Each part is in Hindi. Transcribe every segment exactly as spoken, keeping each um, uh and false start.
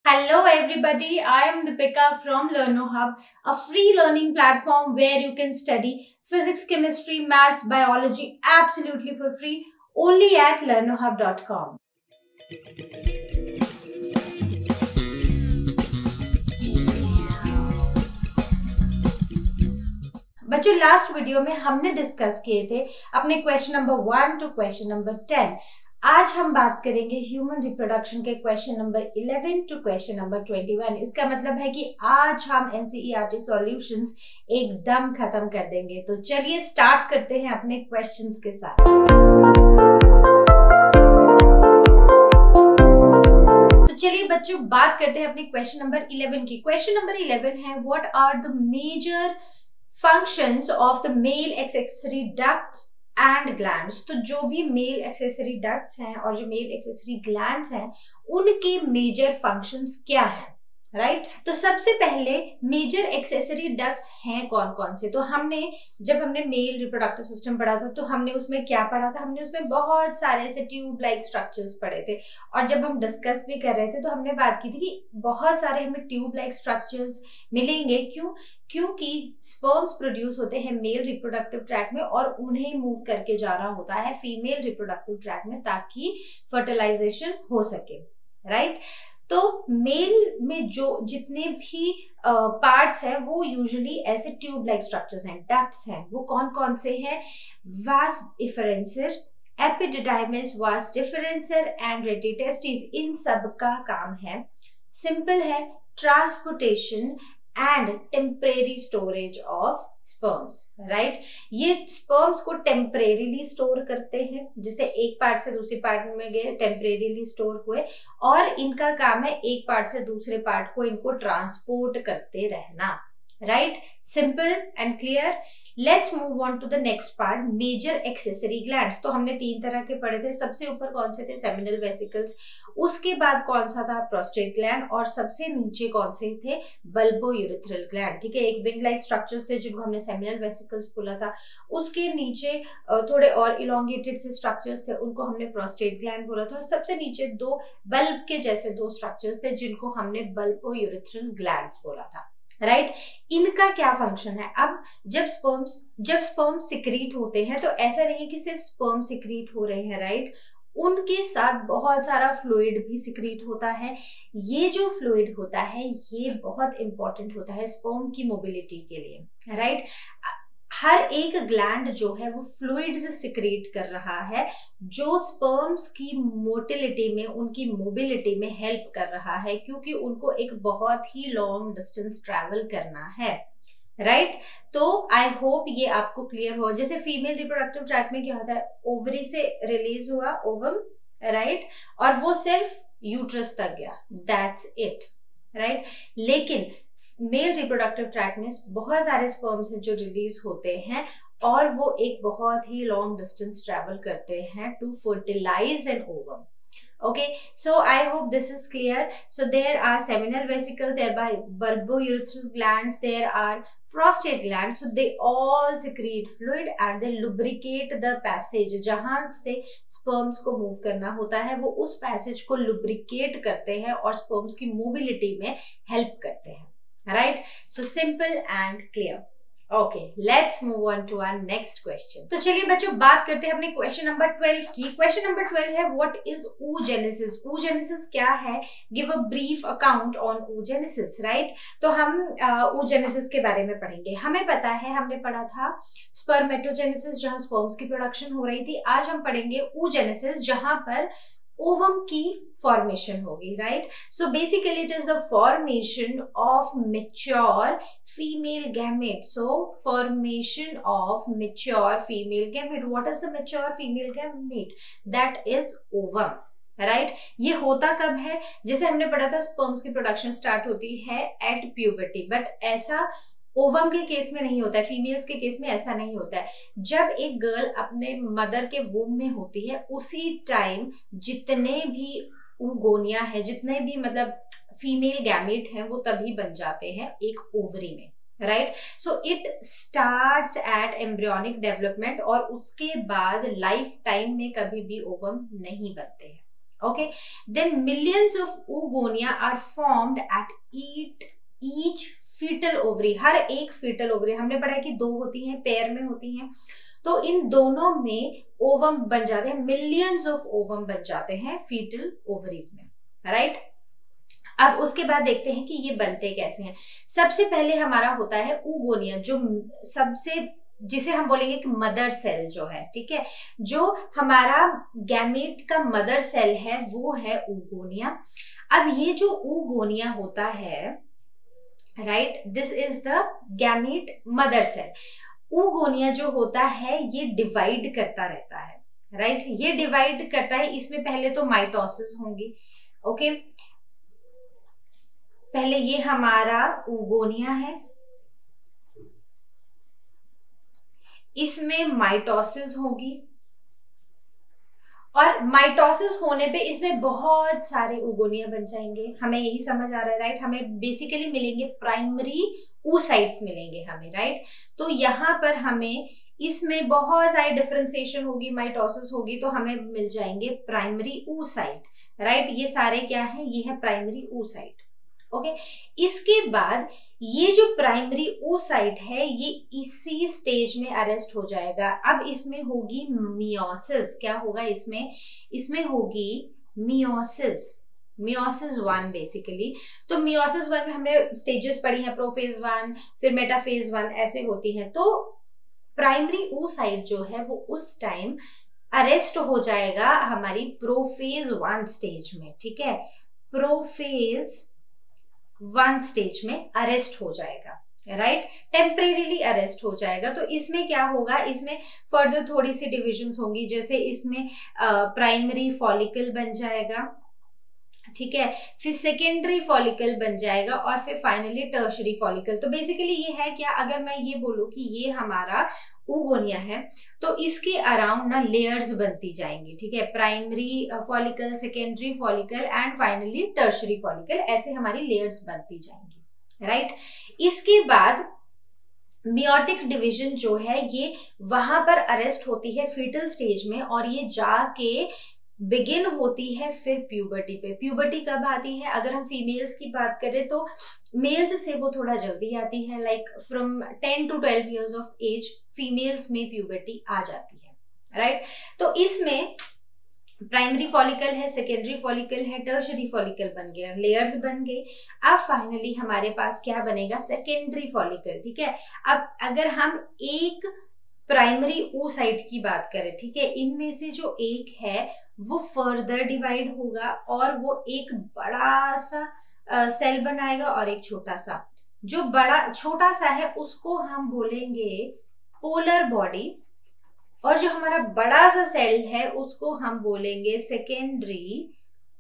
Hello everybody, I am Deepika from LearnoHub, a free learning platform where you can study physics, chemistry, maths, biology absolutely for free only at learnohub dot com. बच्चों लास्ट वीडियो में हमने डिस्कस किए थे अपने question number one to question number ten. आज हम बात करेंगे ह्यूमन रिप्रोडक्शन के question number eleven to question number twenty one. इसका मतलब है कि आज हम एनसीईआरटी सॉल्यूशंस एकदम खत्म कर देंगे। तो चलिए स्टार्ट करते हैं अपने क्वेश्चंस के साथ। तो चलिए बच्चों बात करते हैं अपने क्वेश्चन नंबर इलेवन की। क्वेश्चन नंबर इलेवन है what are the major functions of the male accessory ducts and glands. तो जो भी मेल एक्सेसरी डक्ट्स हैं और जो मेल एक्सेसरी ग्लैंड्स हैं उनके मेजर फंक्शंस क्या हैं, राइट right? तो सबसे पहले मेजर एक्सेसरी डक्ट्स हैं कौन कौन से। तो हमने जब हमने मेल रिप्रोडक्टिव सिस्टम पढ़ा था तो हमने उसमें क्या पढ़ा था, हमने उसमें बहुत सारे ऐसे ट्यूब लाइक स्ट्रक्चर्स पढ़े थे। और जब हम डिस्कस भी कर रहे थे तो हमने बात की थी कि बहुत सारे हमें ट्यूब लाइक स्ट्रक्चर्स मिलेंगे। क्यों? क्योंकि स्पर्म्स प्रोड्यूस होते हैं मेल रिप्रोडक्टिव ट्रैक में और उन्हें मूव करके जाना होता है फीमेल रिप्रोडक्टिव ट्रैक में ताकि फर्टिलाइजेशन हो सके, राइट right? तो मेल में जो जितने भी पार्ट्स हैं वो यूजुअली ऐसे ट्यूब लाइक स्ट्रक्चर्स हैं, डक्ट्स हैं। वो कौन कौन से हैं? वास डिफरेंसर, एपिडिडाइमिस, वास डिफरेंसर एंड रेटिटेस्टिस। इन सब का काम है, सिंपल है, transportation and temporary storage of sperms, right. ये स्पर्म्स को टेम्परेरीली स्टोर करते हैं, जैसे एक पार्ट से दूसरी पार्ट में गए टेम्परेरीली स्टोर हुए, और इनका काम है एक पार्ट से दूसरे पार्ट को इनको ट्रांसपोर्ट करते रहना, right. Simple and clear. Let's move on to the next part, major accessory glands. तो हमने तीन तरह के पढ़े थे। सबसे ऊपर कौन से थे? Seminal vesicles. उसके बाद कौन सा था? Prostate gland. और सबसे नीचे कौन से थे? बल्बोयूरेथ्रल ग्लैंड, ठीक है। एक विंग लाइक स्ट्रक्चर्स थे जिनको हमने सेमिनल वेसिकल्स बोला था। उसके नीचे थोड़े और इलोंगेटेड से स्ट्रक्चर्स थे, उनको हमने प्रोस्टेट ग्लैंड बोला था। और सबसे नीचे दो बल्ब के जैसे दो स्ट्रक्चर्स थे जिनको हमने बल्बोयूरेथ्रल ग्लैंड्स बोला था, राइट right? इनका क्या फंक्शन है? अब जब स्पर्म्स जब स्पर्म सिक्रीट होते हैं तो ऐसा नहीं है कि सिर्फ स्पर्म सिक्रीट हो रहे हैं, राइट right? उनके साथ बहुत सारा फ्लूइड भी सिक्रीट होता है। ये जो फ्लूइड होता है ये बहुत इंपॉर्टेंट होता है स्पर्म की मोबिलिटी के लिए, राइट right? हर एक ग्लैंड जो है वो फ्लूइड्स सिक्रीट कर रहा है जो स्पर्म्स की मोटिलिटी में, उनकी मोबिलिटी में हेल्प कर रहा है, क्योंकि उनको एक बहुत ही लॉन्ग डिस्टेंस ट्रैवल करना है, राइट right? तो आई होप ये आपको क्लियर हो। जैसे फीमेल रिप्रोडक्टिव ट्रैक में क्या होता है, ओवरी से रिलीज हुआ ओवम, राइट right? और वो सिर्फ यूट्रस तक गया, दैट्स इट, राइट। लेकिन मेल रिप्रोडक्टिव ट्रैक में बहुत सारे स्पर्म्स हैं जो रिलीज होते हैं और वो एक बहुत ही लॉन्ग डिस्टेंस ट्रैवल करते हैं to fertilize an ovum. Okay, so I hope this is clear. So there are seminal vesicles, there are bulbourethral glands, there are prostate glands. So they all secrete fluid and they lubricate the passage. जहाँ से sperms को move करना होता है वो उस passage को lubricate करते हैं और sperms की mobility में help करते हैं, right? So simple and clear. Okay, let's move on to our next question. तो चलिए बच्चों बात करते हैं अपने क्वेश्चन नंबर ट्वेल्व की। क्वेश्चन नंबर ट्वेल्व है व्हाट इज oogenesis। oogenesis क्या है? Give a brief account on oogenesis, right. तो हम oogenesis uh, के बारे में पढ़ेंगे। हमें पता है, हमने पढ़ा था स्पर्मेटोजेनेसिस जहां स्पर्म्स की प्रोडक्शन हो रही थी। आज हम पढ़ेंगे oogenesis जहां पर ओवम की फॉर्मेशन होगी, right. So basically it is the formation of mature female gamete. So formation of mature female gamete. What is the mature female gamete? That is ovum, right. ये होता कब है? जैसे हमने पढ़ा था स्पर्म्स की प्रोडक्शन स्टार्ट होती है एट प्यूबर्टी, बट ऐसा ओवम के केस में नहीं होता है, फीमेल्स के केस में ऐसा नहीं होता है। जब एक गर्ल अपने मदर के वूम में होती है उसी टाइम जितने भी ओगोनिया है, जितने भी मतलब फीमेल गैमेट हैं वो तभी बन जाते हैं एक ओवरी में, right. So it starts at embryonic development और उसके बाद लाइफ टाइम में कभी भी ओवम नहीं बनते हैं। Okay, then millions of oogonia are formed at each each fetal ovary. हर एक fetal ovary, हमने पढ़ा है कि दो होती हैं, पेयर में होती हैं, तो इन दोनों में ओवम बन जाते हैं, मिलियंस ऑफ ओवम बन जाते हैं फीटल ओवरीज में, राइट right? अब उसके बाद देखते हैं कि ये बनते कैसे हैं। सबसे पहले हमारा होता है oogonia, जो सबसे जिसे हम बोलेंगे कि मदर सेल जो है, ठीक है, जो हमारा गैमेट का मदर सेल है वो है oogonia। अब ये जो oogonia होता है, right, this is the gamete mother cell. oogonia जो होता है ये डिवाइड करता रहता है, राइट right? ये डिवाइड करता है, इसमें पहले तो माइटोसिस होंगी, ओके okay? पहले ये हमारा oogonia है, इसमें माइटोसिस होगी, और माइटोसिस होने पे इसमें बहुत सारे oogonia बन जाएंगे। हमें यही समझ आ रहा है, राइट? हमें बेसिकली मिलेंगे प्राइमरी oocytes मिलेंगे हमें, राइट? तो यहाँ पर हमें इसमें बहुत सारी डिफरेंशिएशन होगी, माइटोसिस होगी, तो हमें मिल जाएंगे प्राइमरी oocyte, राइट? ये सारे क्या है? ये है प्राइमरी oocyte, ओके okay? इसके बाद ये जो प्राइमरी oocyte है ये इसी स्टेज में अरेस्ट हो जाएगा। अब इसमें होगी मियोसिस। क्या होगा इसमें? इसमें होगी मियोसिस, मियोसिस वन बेसिकली। तो मियोसिस वन में हमने स्टेजेस पढ़ी हैं, प्रोफेज वन, फिर मेटाफेज वन, ऐसे होती हैं। तो प्राइमरी oocyte जो है वो उस टाइम अरेस्ट हो जाएगा हमारी प्रोफेज वन स्टेज में, ठीक है, प्रोफेज वन स्टेज में अरेस्ट हो जाएगा, राइट, टेम्परेरीली अरेस्ट हो जाएगा। तो इसमें क्या होगा? इसमें फर्दर थोड़ी सी डिविजन्स होंगी, जैसे इसमें प्राइमरी फॉलिकल बन जाएगा, ठीक है, फिर सेकेंडरी फॉलिकल बन जाएगा, और फिर फाइनली टर्शरी फॉलिकल। तो बेसिकली ये है क्या, अगर मैं ये बोलूं कि ये हमारा oogonia है, तो इसके अराउंड ना लेयर्स बनती जाएंगी, ठीक है, primary follicle, secondary follicle and finally tertiary follicle, ऐसे हमारी लेयर्स बनती जाएंगी, राइट। इसके बाद मियोटिक डिवीजन जो है ये वहां पर अरेस्ट होती है फीटल स्टेज में, और ये जाके बिगिन होती है फिर प्यूबर्टी पे। प्यूबर्टी कब आती है? अगर हम फीमेल्स की बात करें तो मेल्स से वो थोड़ा जल्दी आती है, like from ten to twelve years of age females में प्यूबर्टी आ जाती है, राइट। तो इसमें प्राइमरी फॉलिकल है, सेकेंडरी फॉलिकल है, टर्शरी फॉलिकल बन गया, लेयर्स बन गए। अब फाइनली हमारे पास क्या बनेगा? सेकेंडरी फॉलिकल, ठीक है। अब अगर हम एक प्राइमरी oocyte की बात करें, ठीक है, इनमें से जो एक है वो फर्दर डिवाइड होगा और वो एक बड़ा सा सेल बनाएगा और एक छोटा सा। जो बड़ा छोटा सा है उसको हम बोलेंगे पोलर बॉडी, और जो हमारा बड़ा सा सेल है उसको हम बोलेंगे secondary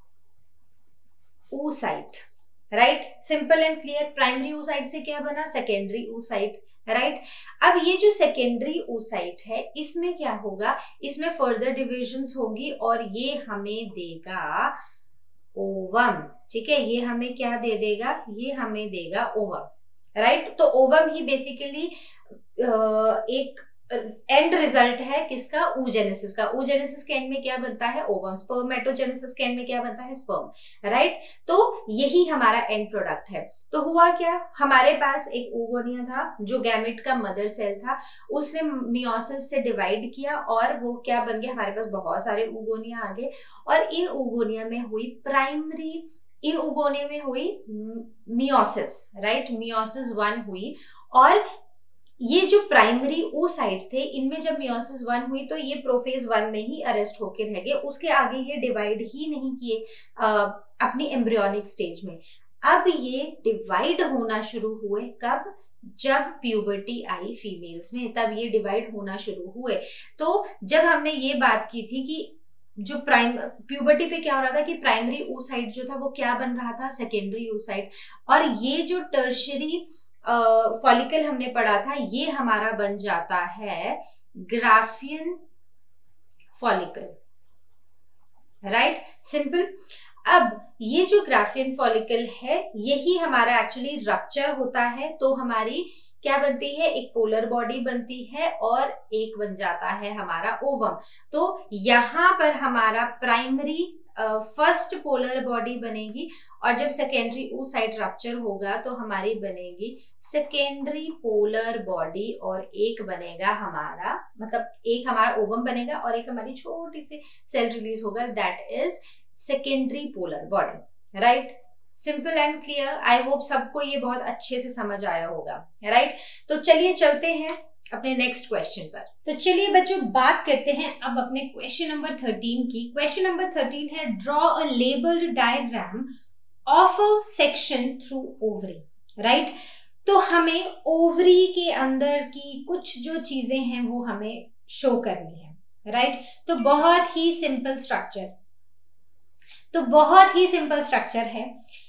oocyte, right. Simple and clear. Primary oocyte से क्या बना? Secondary oocyte, right. अब ये जो सेकेंडरी oocyte है इसमें क्या होगा? इसमें फर्दर डिविजन्स होंगी और ये हमें देगा ओवम, ठीक है, ये हमें क्या दे देगा? ये हमें देगा ओवम, राइट। तो ओवम ही बेसिकली एक एंड रिजल्ट है किसका? oogenesis का। oogenesis के एंड में क्या बनता है? ओवम। स्पर्मेटोजेनेसिस के एंड में क्या बनता है? Sperm, right. तो यही हमारा एंड प्रोडक्ट है। तो हुआ क्या? हमारे पास एक oogonia था जो गैमेट का मदर सेल था, उसने मियोसिस से डिवाइड किया और वो क्या बन गया? हमारे पास बहुत सारे oogonia आ गए, और इन oogonia में हुई प्राइमरी इन oogonia में हुई मियोसिस, राइट, मियोसिस वन हुई। और ये जो प्राइमरी oocyte थे इनमें जब मियोसिस वन हुई तो ये प्रोफेज वन में ही अरेस्ट होकर रह गए, उसके आगे ये डिवाइड ही नहीं किए अपनी एम्ब्रियोनिक स्टेज में। अब ये डिवाइड होना शुरू हुए कब? जब प्यूबर्टी आई फीमेल्स में, तब ये डिवाइड होना शुरू हुए। तो जब हमने ये बात की थी कि जो प्राइम प्यूबर्टी पे क्या हो रहा था कि प्राइमरी oocyte जो था वो क्या बन रहा था? सेकेंडरी oocyte, और ये जो टर्शरी फॉलिकल uh, हमने पढ़ा था ये हमारा बन जाता है ग्राफियन फॉलिकल, राइट, सिंपल। अब ये जो ग्राफियन फॉलिकल है यही हमारा एक्चुअली रप्चर होता है, तो हमारी क्या बनती है? एक पोलर बॉडी बनती है और एक बन जाता है हमारा ओवम। तो यहाँ पर हमारा प्राइमरी फर्स्ट पोलर बॉडी बनेगी और जब सेकेंडरी oocyte रप्चर होगा तो हमारी बनेगी सेकेंडरी पोलर बॉडी और एक बनेगा हमारा, मतलब एक हमारा ओवम बनेगा और एक हमारी छोटी सी सेल रिलीज होगा, that is secondary polar body. Right, simple and clear. I hope सबको ये बहुत अच्छे से समझ आया होगा। राइट, तो चलिए चलते हैं अपने नेक्स्ट क्वेश्चन पर। तो चलिए बच्चों बात करते हैं अब अपने क्वेश्चन नंबर थर्टीन की। क्वेश्चन नंबर थर्टीन है draw a labelled diagram of a section through ovary. Right, तो हमें ओवरी के अंदर की कुछ जो चीजें हैं वो हमें शो करनी है। राइट, तो बहुत ही सिंपल स्ट्रक्चर तो बहुत ही सिंपल स्ट्रक्चर है।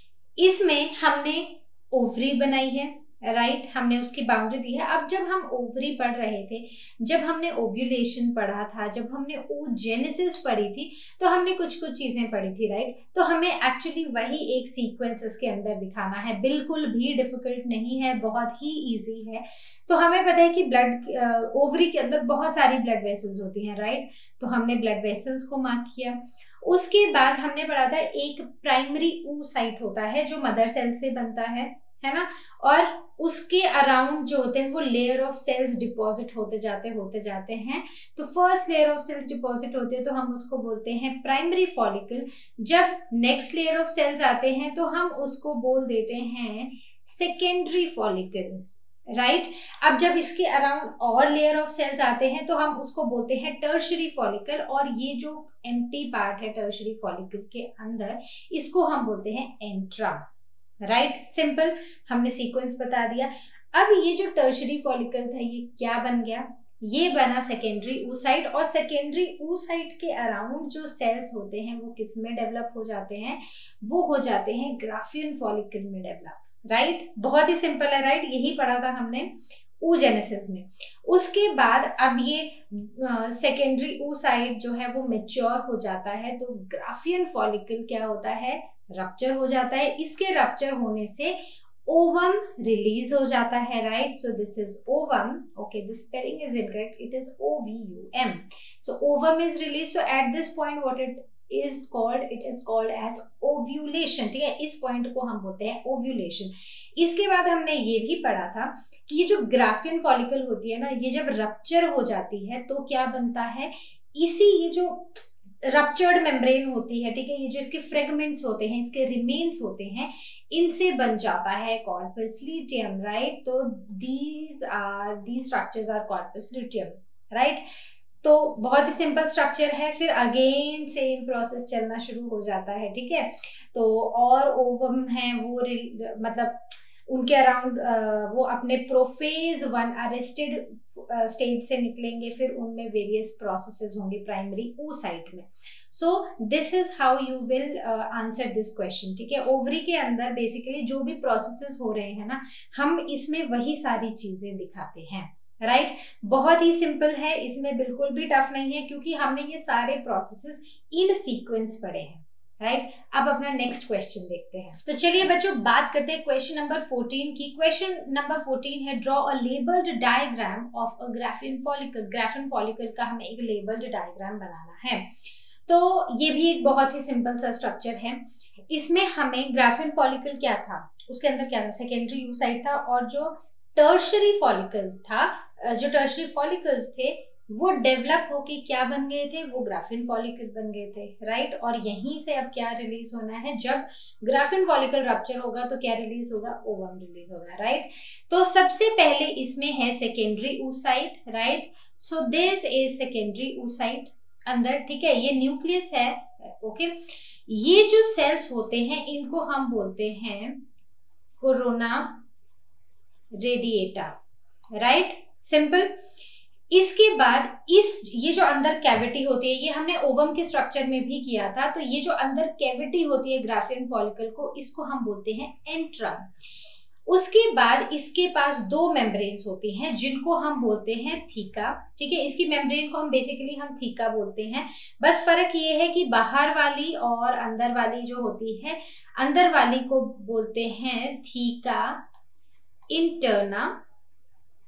इसमें हमने ओवरी बनाई है। राइट, हमने उसकी बाउंड्री दी है। अब जब हम ओवरी पढ़ रहे थे, जब हमने ओव्यूलेशन पढ़ा था, जब हमने oogenesis पढ़ी थी, तो हमने कुछ कुछ चीजें पढ़ी थी। राइट, तो हमें एक्चुअली वही एक सीक्वेंस इसके अंदर दिखाना है। बिल्कुल भी डिफिकल्ट नहीं है, बहुत ही इजी है। तो हमें पता है कि ब्लड ओवरी के अंदर बहुत सारी ब्लड वेसल्स होती हैं। राइट, तो हमने ब्लड वेसल्स को मार्क किया। उसके बाद हमने पढ़ा था एक प्राइमरी oocyte होता है जो मदर सेल से बनता है, है ना, और उसके अराउंड जो होते हैं वो लेयर ऑफ सेल्स डिपॉजिट होते जाते होते जाते हैं। तो first layer of cells deposit होते हैं तो हम उसको बोलते हैं प्राइमरी फॉलिकल। जब नेक्स्ट लेयर ऑफ सेल्स आते हैं तो हम उसको बोल देते हैं सेकेंडरी फॉलिकल। राइट, अब जब इसके अराउंड और लेयर ऑफ सेल्स आते हैं तो हम उसको बोलते हैं टर्शरी फॉलिकल, और ये जो एम्प्टी पार्ट है टर्शरी फॉलिकल के अंदर, इसको हम बोलते हैं एंट्रम। राइट, सिंपल, हमने सीक्वेंस बता दिया। अब ये जो टर्शरी फॉलिकल था ये क्या बन गया? ये बना सेकेंडरी oocyte, और सेकेंडरी oocyte के अराउंड जो सेल्स होते हैं वो किस में डेवलप हो जाते हैं? वो हो जाते हैं ग्राफियन फॉलिकल में डेवलप। राइट, बहुत ही सिंपल है। राइट, यही पढ़ा था हमने oogenesis में। उसके बाद अब ये सेकेंडरी oocyte जो है वो मैच्योर हो जाता है, तो ग्राफियन फॉलिकल क्या होता है? रप्चर हो जाता है। इसके रप्चर होने से ओवम रिलीज हो जाता है। Right, so this is ovum. Okay, this spelling is incorrect, it is O V U M। So ovum is release. So at this point what it is called it is called as ovulation। ठीक है, इस पॉइंट को हम बोलते हैं ओव्यूलेशन। इसके बाद हमने ये भी पढ़ा था कि ये जो ग्राफियन फॉलिकल होती है ना, ये जब रप्चर हो जाती है तो क्या बनता है? इसी ये जो रप्चर्ड मेम्ब्रेन होती है, ठीक है, ये जो इसके फ्रेगमेंट्स होते हैं, इसके रिमेन्स होते हैं, इनसे बन जाता है कॉर्पस ल्यूटियम। राइट, तो these are these structures are corpus luteum. Right, तो बहुत ही सिंपल स्ट्रक्चर है। फिर अगेन सेम प्रोसेस चलना शुरू हो जाता है। ठीक है, तो और ओवम है वो मतलब उनके अराउंड वो अपने प्रोफेज वन अरेस्टेड स्टेज से निकलेंगे, फिर उनमें वेरियस प्रोसेसेस होंगे प्राइमरी oocyte में। So this is how you will answer this question. ठीक है, ओवरी के अंदर बेसिकली जो भी प्रोसेसेस हो रहे हैं ना, हम इसमें वही सारी चीजें दिखाते हैं। Right right? बहुत ही सिंपल है, इसमें बिल्कुल भी टफ नहीं है क्योंकि हमने ये सारे प्रोसेसेस इन सीक्वेंस पढ़े हैं। Right right? अब अपना नेक्स्ट क्वेश्चन देखते हैं। तो चलिए बच्चों बात करते हैं क्वेश्चन नंबर फोर्टीन की। क्वेश्चन नंबर फोर्टीन है draw a labelled diagram of a Graafian follicle. Graafian follicle का हमें एक लेबल्ड डायग्राम बनाना है। तो ये भी एक बहुत ही सिंपल सा स्ट्रक्चर है। इसमें हमें ग्राफियन फॉलिकल क्या था, उसके अंदर क्या था? सेकेंडरी oocyte था, और जो टर्शरी फॉलिकल था, जो टर्शरी फॉलिकल्स थे वो डेवलप होके क्या बन गए थे? वो ग्राफियन फॉलिकल बन गए थे। राइट, और यहीं से अब क्या रिलीज होना है? जब ग्राफियन फॉलिकल रप्चर होगा तो क्या रिलीज होगा? ओवम रिलीज होगा। राइट, तो सबसे पहले इसमें है secondary oocyte। Right, so this is secondary oocyte अंदर। ठीक है, ये न्यूक्लियस है। ओके, ये जो सेल्स होते हैं इनको हम बोलते हैं कोरोना रेडिएटा। Right, simple. इसके बाद इस ये जो अंदर कैविटी होती है, ये हमने ओवम के स्ट्रक्चर में भी किया था, तो ये जो अंदर कैविटी होती है ग्राफियन फॉलिकल को, इसको हम बोलते हैं एंट्रम। उसके बाद इसके पास दो मेम्ब्रेन्स होती हैं जिनको हम बोलते हैं थीका। ठीक है, इसकी मेम्ब्रेन को हम बेसिकली हम थीका बोलते हैं। बस फर्क ये है कि बाहर वाली और अंदर वाली जो होती है, अंदर वाली को बोलते हैं थीका इंटरना,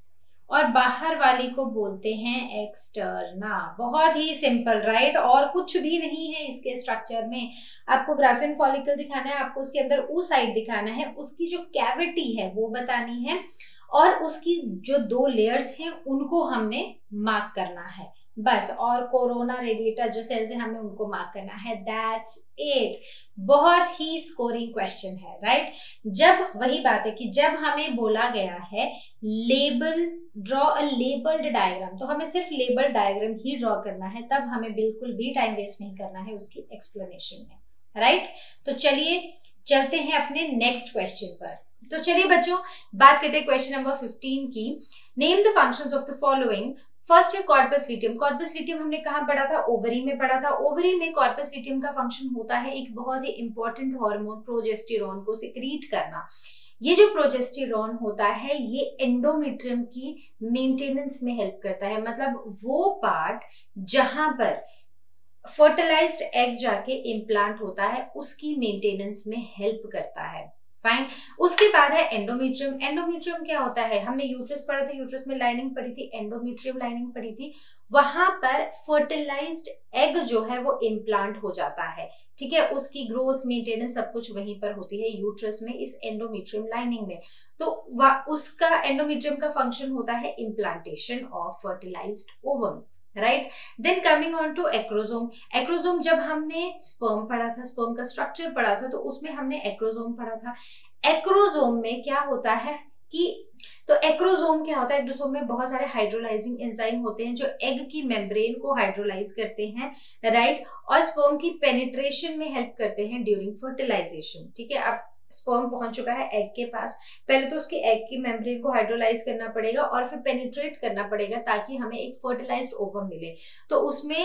और बाहर वाली को बोलते हैं एक्सटर्ना। बहुत ही सिंपल, राइट? और कुछ भी नहीं है इसके स्ट्रक्चर में। आपको ग्राफिन फॉलिकल दिखाना है, आपको उसके अंदर ऊ साइड दिखाना है, उसकी जो कैविटी है वो बतानी है, और उसकी जो दो लेयर्स हैं उनको हमने मार्क करना है बस। और कोरोना रेडिएटर जो सेल्स है हमें उनको मार्क करना है, दैट्स इट। बहुत ही स्कोरिंग क्वेश्चन है, राइट? जब वही बात है कि जब हमें बोला गया है label, draw a labelled diagram, तो हमें सिर्फ लेबल डायग्राम ही ड्रॉ करना है, तब हमें बिल्कुल भी टाइम वेस्ट नहीं करना है उसकी एक्सप्लेनेशन में, राइट? तो चलिए चलते हैं अपने नेक्स्ट क्वेश्चन पर। तो चलिए बच्चों बात करते हैं क्वेश्चन नंबर फिफ्टीन की। Name the functions of the following. First है कॉर्पस ल्यूटियम। कॉर्पस ल्यूटियम हमने कहाँ पढ़ा था? ओवरी में पढ़ा था। ओवरी में कॉर्पस ल्यूटियम का फंक्शन होता है एक बहुत ही इंपॉर्टेंट हार्मोन प्रोजेस्टेरोन को सिक्रीट करना। ये जो प्रोजेस्टेरोन होता है ये एंडोमेट्रियम की मेंटेनेंस में हेल्प करता है, मतलब वो पार्ट जहां पर फर्टिलाइज्ड एग जाके इम्प्लांट होता है उसकी मेंटेनेंस में हेल्प करता है। फाइन। उसके बाद है एंडोमेट्रियम। एंडोमेट्रियम क्या होता है? हमने यूट्रस पढ़ा था, यूट्रस में लाइनिंग पढ़ी थी, एंडोमेट्रियम लाइनिंग पढ़ी थी। वहां पर फर्टिलाइज्ड एग जो है वो इम्प्लांट हो जाता है, ठीक है? उसकी ग्रोथ, मेंटेनेंस सब कुछ वहीं पर होती है यूट्रस में, इस एंडोमेट्रियम लाइनिंग में। तो उसका एंडोमेट्रियम का फंक्शन होता है implantation of fertilised ovum, right? Then coming on to acrosome. Acrosome जब हमने स्पर्म पढ़ा था, स्पर्म का स्ट्रक्चर पढ़ा था, तो उसमें हमने एक्रोसोम पढ़ा था। एक्रोसोम में क्या होता है कि तो एक्रोसोम क्या होता है? एक्रोसोम में बहुत सारे हाइड्रोलाइजिंग एंजाइम होते हैं जो एग की मेम्ब्रेन को हाइड्रोलाइज करते हैं, राइट? और स्पर्म की पेनिट्रेशन में हेल्प करते हैं ड्यूरिंग फर्टिलाइजेशन, ठीक है? अब स्पर्म पहुंच चुका है एग के पास, पहले तो उसके एग की मेम्ब्रेन को हाइड्रोलाइज करना पड़ेगा और फिर पेनिट्रेट करना पड़ेगा ताकि हमें एक फर्टिलाइज्ड ओवम मिले। तो उसमें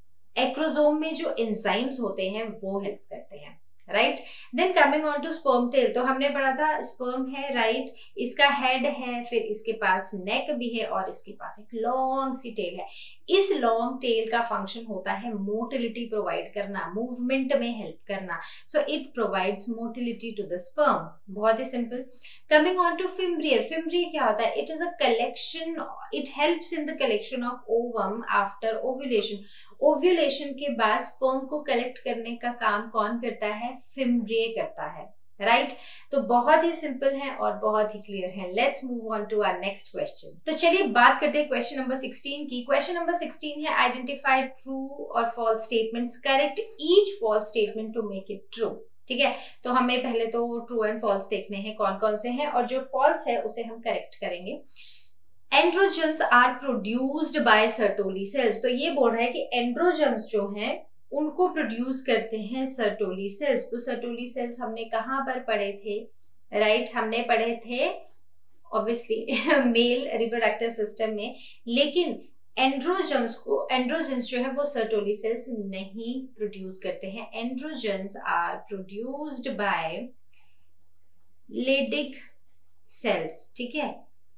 एक्रोसोम में जो एंजाइम्स होते हैं वो हेल्प करते हैं, right? Then coming on to sperm tail, तो हमने पढ़ा था स्पर्म है, राइट? इसका हेड है, फिर इसके पास नेक भी है और इसके पास एक लॉन्ग सी टेल है। इस लॉन्ग टेल का फंक्शन होता है मोटिलिटी प्रोवाइड करना, मूवमेंट में हेल्प करना। So it provides motility to the sperm. बहुत ही simple. Coming on to fimbriae. Fimbriae क्या होता है? It is a collection, it helps in the collection of ovum after ovulation. Ovulation के बाद स्पर्म को कलेक्ट करने का काम कौन करता है? फिम्ब्रिय करता है, राइट? तो बहुत ही सिंपल है और बहुत ही क्लियर है। Let's move on to our next question. तो चलिए बात करते हैं क्वेश्चन नंबर सिक्सटीन की। क्वेश्चन नंबर सिक्सटीन है आइडेंटिफाई ट्रू और false statements, correct each false statement to make it true, ठीक है? तो हमें पहले तो ट्रू एंड फॉल्स देखने हैं कौन कौन से हैं, और जो फॉल्स है उसे हम करेक्ट करेंगे। Androgens are produced by Sertoli cells. तो ये बोल रहा है कि एंड्रोजन्स जो हैं उनको प्रोड्यूस करते हैं सर्टोली सेल्स। तो सर्टोली सेल्स हमने कहाँ पर पढ़े थे, राइट? हमने पढ़े थे ऑब्वियसली मेल रिप्रोडक्टिव सिस्टम में, लेकिन एंड्रोजन्स को, एंड्रोजन्स जो है वो सर्टोली सेल्स नहीं प्रोड्यूस करते हैं। Androgens are produced by Leydig cells, ठीक है,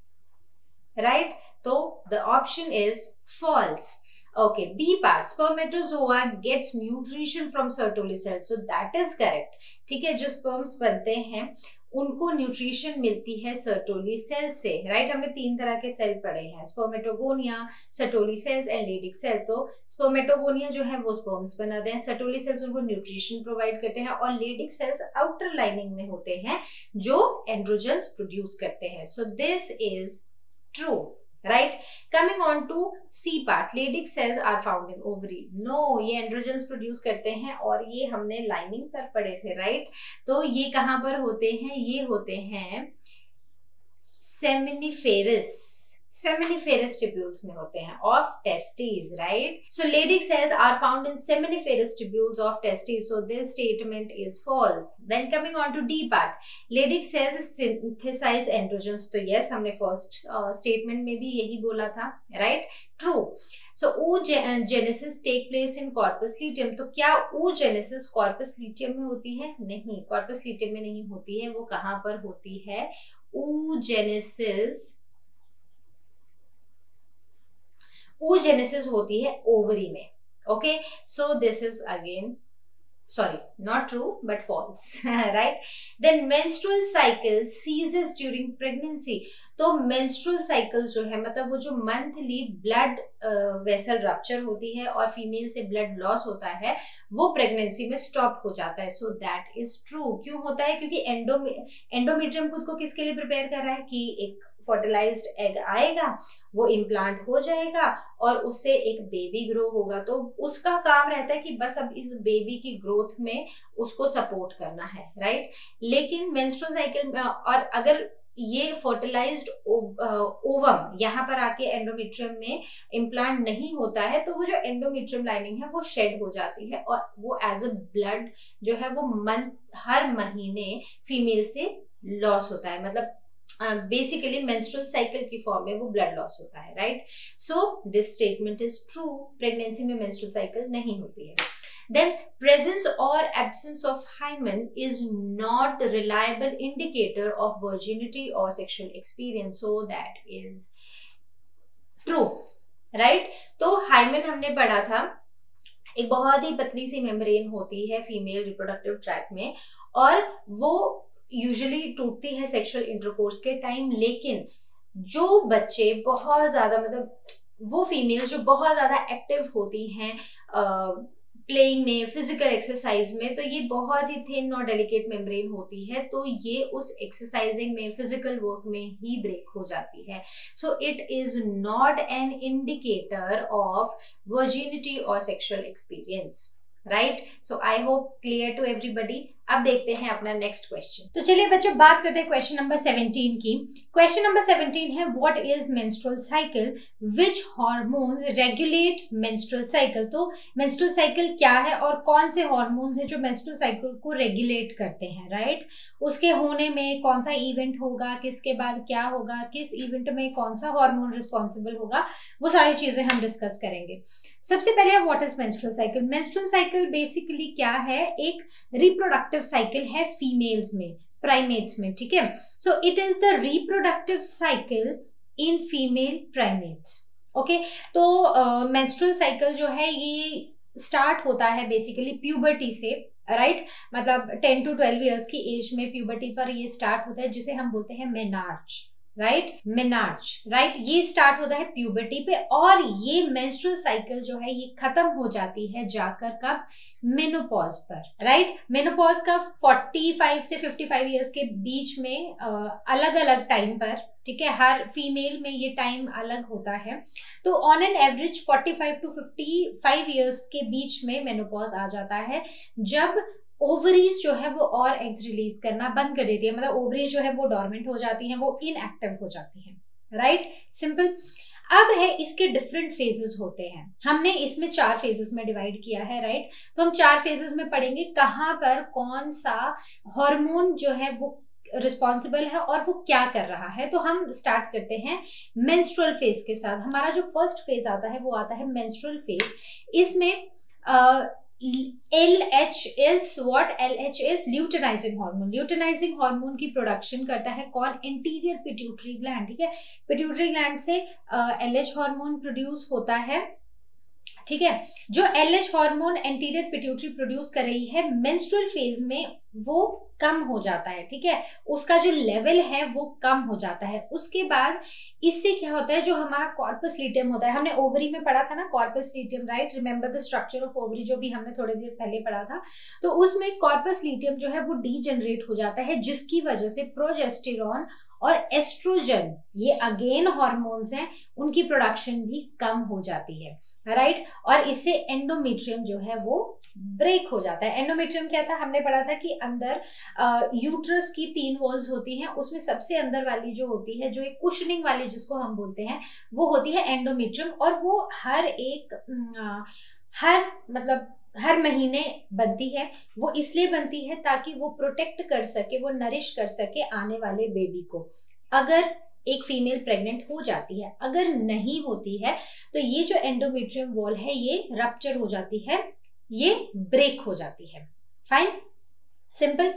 राइट? तो the option is false. Okay, B part, spermatozoa gets nutrition from Sertoli cells, so that is correct, ठीक है? जो sperms बनते हैं उनको न्यूट्रिशन मिलती है सर्टोली सेल से, राइट? हमने तीन तरह के सेल पढ़े हैं, spermatogonia, Sertoli cells and Leydig cell. तो स्पर्मेटोगोनिया जो है वो स्पर्म्स बनाते हैं, सर्टोली सेल्स उनको न्यूट्रिशन प्रोवाइड करते हैं, और लेडिक सेल्स आउटर लाइनिंग में होते हैं जो एंड्रोजन्स प्रोड्यूस करते हैं। So this is true, right? Coming on to C part, Leydig cells are found in ovary. No, ये एंड्रोजन्स प्रोड्यूस करते हैं और ये हमने लाइनिंग पर पढ़े थे, राइट? तो ये कहां पर होते हैं? ये होते हैं सेमिनिफेरस, seminiferous tubules में होते हैं of testes, right? So Leydig cells are found in seminiferous tubules of testes, so this statement is false. Then coming on to D part, Leydig cells synthesize androgens, तो yes हमने first uh, statement में भी यही बोला था, right? True. So oogenesis take place in corpus luteum, तो क्या oogenesis corpus luteum में होती है? नहीं, corpus luteum में नहीं होती है, वो कहाँ पर होती है? oogenesis oogenesis होती है ओवरी में, okay? So this is again sorry, not true but false. Right? Then menstrual cycle ceases during pregnancy. तो menstrual cycle जो है मतलब वो जो monthly blood vessel uh, rupture होती है और फीमेल से ब्लड लॉस होता है वो प्रेगनेंसी में स्टॉप हो जाता है. So that is true. क्यों होता है? क्योंकि एंडो एंडोमेट्रियम खुद को किसके लिए प्रिपेयर कर रहा है कि एक फर्टिलाइज्ड एग आएगा, वो इम्प्लांट हो जाएगा और उससे एक बेबी ग्रो होगा. तो उसका काम रहता है कि बस अब इस बेबी की ग्रोथ में उसको सपोर्ट करना है. राइट? लेकिन मेंस्ट्रुअल साइकिल में और अगर ये फर्टिलाइज्ड ओवम यहाँ पर आके एंडोमेट्रियम में इम्प्लांट नहीं होता है तो वो जो एंडोमेट्रियम लाइनिंग है वो शेड हो जाती है और वो एज अ ब्लड जो है वो मंथ हर महीने फीमेल से लॉस होता है. मतलब बेसिकली मेंस्ट्रुअल साइकिल की फॉर्म में वो ब्लड लॉस होता है. Right? So this statement is true. Pregnancy में मेंस्ट्रुअल साइकिल नहीं होती है. Then presence or absence of hymen is not a reliable indicator of virginity or sexual experience. So that is true. Right? तो hymen हमने पढ़ा था, एक बहुत ही पतली सी मेम्ब्रेन होती है फीमेल रिप्रोडक्टिव ट्रैक्ट में और वो यूजुअली टूटती है सेक्सुअल इंटरकोर्स के टाइम. लेकिन जो बच्चे बहुत ज्यादा मतलब वो फीमेल जो बहुत ज्यादा एक्टिव होती हैं प्लेइंग में, फिजिकल एक्सरसाइज में, तो ये बहुत ही थिन और डेलिकेट मेम्ब्रेन होती है तो ये उस एक्सरसाइजिंग में, फिजिकल वर्क में ही ब्रेक हो जाती है. So it is not an indicator of virginity और sexual experience. Right? So I hope clear to everybody. अब देखते हैं अपना नेक्स्ट क्वेश्चन. तो चलिए बच्चों बात करते हैं क्वेश्चन नंबर सेवनटीन की. क्वेश्चन नंबर सेवनटीन है what is menstrual cycle, which hormones regulate menstrual cycle. तो मेंस्ट्रुअल साइकिल क्या है और कौन से हार्मोन्स हैं जो मेंस्ट्रुअल साइकिल को रेगुलेट करते हैं. राइट? उसके होने में कौन सा इवेंट होगा, किसके बाद क्या होगा, किस इवेंट में कौन सा हार्मोन रिस्पॉन्सिबल होगा, वो सारी चीजें हम डिस्कस करेंगे. सबसे पहले what is menstrual cycle. Menstrual cycle basically क्या है? एक रिप्रोडक्टिव साइकिल है फीमेल्स में, प्राइमेट्स में. ठीक है? So it is the reproductive cycle in female primates. Okay? तो मेंस्ट्रुअल साइकिल जो है ये स्टार्ट होता है बेसिकली प्यूबर्टी से. Right right? मतलब टेन टू ट्वेल्व इयर्स की एज में प्यूबर्टी पर ये स्टार्ट होता है जिसे हम बोलते हैं मेनार्च. राइट? मेनार्च. राइट? ये स्टार्ट होता है प्यूबर्टी पे और ये मेंस्ट्रुअल साइकिल जो है ये खत्म हो जाती है जाकर कब? मेनोपॉज पर. राइट? मेनोपॉज का पैंतालीस से पचपन इयर्स के बीच में अलग अलग टाइम पर. ठीक है? हर फीमेल में ये टाइम अलग होता है. तो ऑन एन एवरेज पैंतालीस टू पचपन इयर्स के बीच में मेनोपॉज आ जाता है जब ओवरीज जो है वो और एग्स रिलीज करना बंद कर देती है. मतलब ओवरीज जो है वो डॉर्मेंट हो जाती हैं, वो इनएक्टिव हो जाती हैं. राइट? सिंपल. अब है इसके डिफरेंट फेजेस होते हैं. हमने इसमें चार फेजेस में डिवाइड किया है. राइट? तो हम चार फेजेस में पढ़ेंगे कहाँ पर कौन सा हार्मोन जो है वो रिस्पॉन्सिबल है और वो क्या कर रहा है. तो हम स्टार्ट करते हैं मेंस्ट्रुअल फेज के साथ. हमारा जो फर्स्ट फेज आता है वो आता है मेंस्ट्रुअल फेज. इसमें uh, L H is what? L H is luteinizing hormone. luteinizing hormone की प्रोडक्शन करता है कौन? Anterior pituitary gland. ठीक है? पिट्यूटरी ग्लैंड से L H हार्मोन प्रोड्यूस होता है. ठीक है? जो L H hormone anterior pituitary produce कर रही है मेंस्ट्रुअल फेज में वो कम हो जाता है. ठीक है? उसका जो लेवल है वो कम हो जाता है. उसके बाद इससे क्या होता है, जो हमारा कॉर्पस ल्यूटियम होता है, हमने ओवरी में पढ़ा था ना corpus luteum. Right? Remember the structure of ovary जो भी हमने थोड़ी देर पहले पढ़ा था. तो उसमें कॉर्पस ल्यूटियम जो है वो डीजनरेट हो जाता है जिसकी वजह से प्रोजेस्टेरॉन और एस्ट्रोजन, ये अगेन हॉर्मोन्स हैं, उनकी प्रोडक्शन भी कम हो जाती है. राइट? और इससे एंडोमेट्रियम जो है वो ब्रेक हो जाता है. एंडोमेट्रियम क्या था? हमने पढ़ा था कि अंदर यूट्रस uh, की तीन वॉल्स होती हैं. उसमें सबसे अंदर वाली जो होती है, जो एक कुशनिंग वाली जिसको हम बोलते हैं, वो होती है एंडोमेट्रियम. और वो हर एक uh, हर मतलब हर महीने बनती है. वो इसलिए बनती है ताकि वो प्रोटेक्ट कर सके, वो नरिश कर सके आने वाले बेबी को. अगर एक फीमेल प्रेग्नेंट हो जाती है, अगर नहीं होती है, तो ये जो एंडोमेट्रियम वॉल है ये रप्चर हो जाती है, ये ब्रेक हो जाती है. फाइन? सिंपल.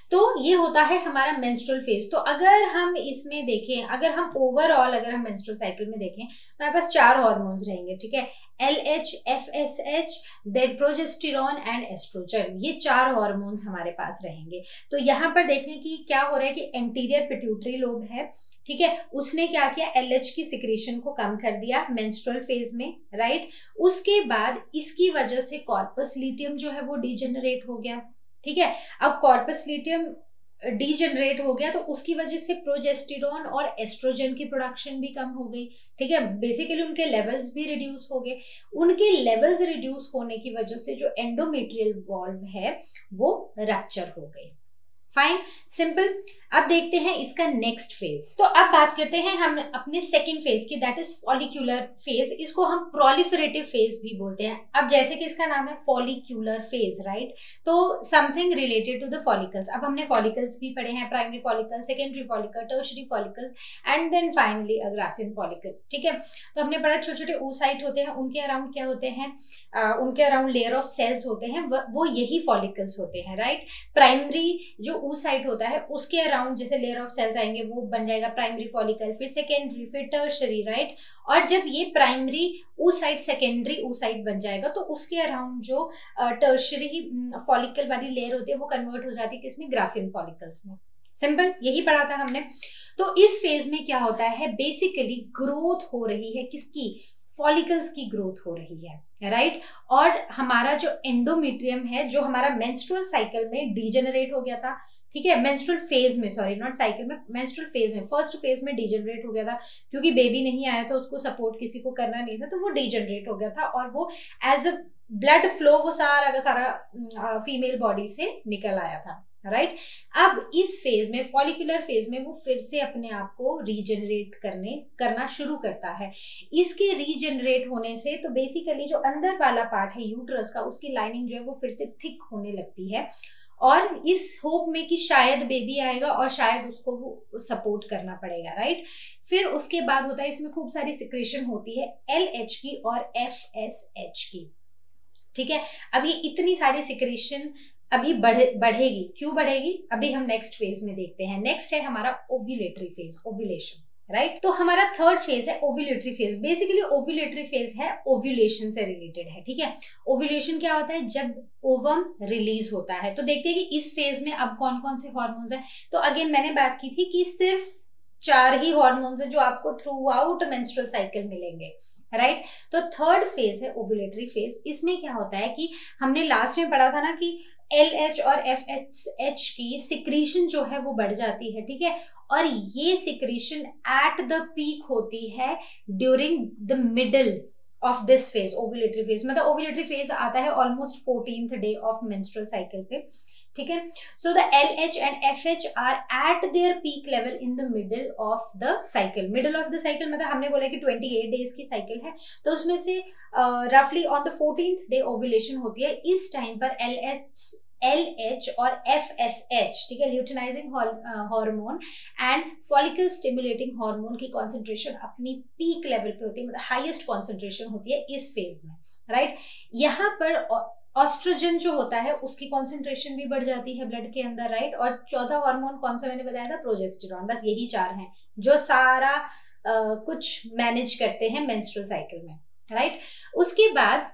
तो ये होता है हमारा मेंस्ट्रुअल फेज। तो अगर हम इसमें देखें, अगर हम ओवरऑल अगर हम मेंस्ट्रुअल साइकिल में देखें तो हमारे पास चार हार्मोन्स रहेंगे, ठीक है, L H, F S H, then progesterone and oestrogen, ये चार हार्मोन्स हमारे पास रहेंगे। तो यहाँ पर देखें कि क्या हो रहा है कि एंटीरियर पिट्यूटरी लोब है, ठीक है, उसने क्या किया, एल एच की सिक्रीशन को कम कर दिया मेंस्ट्रुअल फेज में, राइट। उसके बाद इसकी वजह से कॉर्पस ल्यूटियम जो है वो डिजेनरेट हो गया, ठीक है। अब कॉर्पस ल्यूटियम डीजनरेट हो गया तो उसकी वजह से प्रोजेस्टेरॉन और एस्ट्रोजन की प्रोडक्शन भी कम हो गई, ठीक है, बेसिकली उनके लेवल्स भी रिड्यूस हो गए। उनके लेवल्स रिड्यूस होने की वजह से जो एंडोमेट्रियल वॉल्व है वो रप्चर हो गई। Fine, simple. अब देखते हैं इसका नेक्स्ट फेज। तो अब बात करते हैं हम अपने सेकंड फेज की, दैट इज फॉलिक्यूलर फेज। इसको हम प्रोलिफरेटिव फेज भी बोलते हैं। अब जैसे कि इसका नाम है फॉलिक्यूलर फेज, राइट, तो something related to the follicles. अब हमने फॉलिकल्स भी पढ़े हैं, primary follicle, secondary follicle, tertiary follicles and then finally Graafian follicle, ठीक है। तो हमने पढ़ा छोटे छोटे oocyte होते हैं, उनके अराउंड क्या होते हैं, आ, उनके अराउंड लेयर ऑफ सेल्स होते हैं, वो यही फॉलिकल्स होते हैं, राइट। प्राइमरी जो oocyte होता है उसके अराउंड जैसे लेयर ऑफ सेल्स आएंगे वो बन जाएगा प्राइमरी फॉलिकल, फिर सेकेंडरी, फिर टर्शरी, राइट। और जब ये प्राइमरी oocyte सेकेंडरी oocyte बन जाएगा तो उसके अराउंड जो टर्शरी फॉलिकल वाली लेयर होती है वो कन्वर्ट हो जाती है किसमें, ग्राफियन फॉलिकल्स में। सिंपल, यही पढ़ा था हमने। तो इस फेज में क्या होता है, बेसिकली ग्रोथ हो रही है, किसकी, फॉलिकल्स की ग्रोथ हो रही है, राइट। और हमारा जो एंडोमेट्रियम है जो हमारा मेंस्ट्रुअल साइकिल में डीजेनरेट हो गया था, ठीक है, मेंस्ट्रुअल फेज में, सॉरी नॉट साइकिल में, मेंस्ट्रुअल फेज में, फर्स्ट फेज में डीजेनरेट हो गया था क्योंकि बेबी नहीं आया था, उसको सपोर्ट किसी को करना नहीं था, तो वो डीजेनरेट हो गया था और वो एज अ ब्लड फ्लो वो सारा का सारा फीमेल बॉडी से निकल आया था, राइट right? अब इस फेज में, फॉलिकुलर फेज में, वो फिर से अपने आप को रीजनरेट करने करना शुरू करता है। इसके रीजनरेट होने से तो बेसिकली जो अंदर वाला पार्ट है यूट्रस का, उसकी लाइनिंग जो है वो फिर से थिक होने लगती है और इस होप में कि शायद बेबी आएगा और शायद उसको वो सपोर्ट करना पड़ेगा, राइट। फिर उसके बाद होता है, इसमें खूब सारी सिक्रेशन होती है एल एच की और एफ एस एच की, ठीक है। अब ये इतनी सारी सिक्रेशन अभी बढ़े बढ़ेगी, क्यों बढ़ेगी, अभी हम नेक्स्ट फेज में देखते हैं। नेक्स्ट है हमारा ओव्यूलेटरी फेज, ओव्यूलेशन, राइट। तो हमारा थर्ड फेज है ovulatory phase. Basically ovulatory phase है ओव्यूलेशन से रिलेटेड है, ठीक है। ओव्यूलेशन क्या होता है, जब ओवम रिलीज होता है। तो देखते हैं कि इस फेज में अब कौन कौन से हार्मोन्स हैं। तो अगेन मैंने बात की थी कि सिर्फ चार ही हार्मोन्स है जो आपको थ्रू आउट मेंस्ट्रुअल साइकिल मिलेंगे, राइट right? तो थर्ड फेज है ओव्यूलेटरी फेज। इसमें क्या होता है कि हमने लास्ट में पढ़ा था ना कि एल एच और एफ एस एच की सिक्रीशन जो है वो बढ़ जाती है, ठीक है। और ये सिक्रीशन एट द पीक होती है during the middle of this phase, ovulatory phase. मतलब ओव्यूलेटरी फेज आता है almost fourteenth day of menstrual cycle पे, ठीक है। So the L H and F H are at their peak level in the middle of the cycle. Middle of the cycle मतलब हमने बोला कि अट्ठाईस डेज की साइकिल है, तो उसमें से रफली on the fourteenth day ovulation होती है। इस टाइम पर एल एच एल एच और एफ एस एच, ठीक है, luteinising hormone and follicle stimulating hormone की कॉन्सेंट्रेशन अपनी पीक लेवल पे होती है, मतलब हाईएस्ट कॉन्सेंट्रेशन होती है इस फेज में, राइट। यहाँ पर ऑस्ट्रोजन जो होता है उसकी कॉन्सेंट्रेशन भी बढ़ जाती है ब्लड के अंदर, राइट। और चौथा हार्मोन कौन सा मैंने बताया था, प्रोजेस्टेरॉन। बस यही चार हैं जो सारा आ, कुछ मैनेज करते हैं मेंस्ट्रुअल साइकिल में, राइट। उसके बाद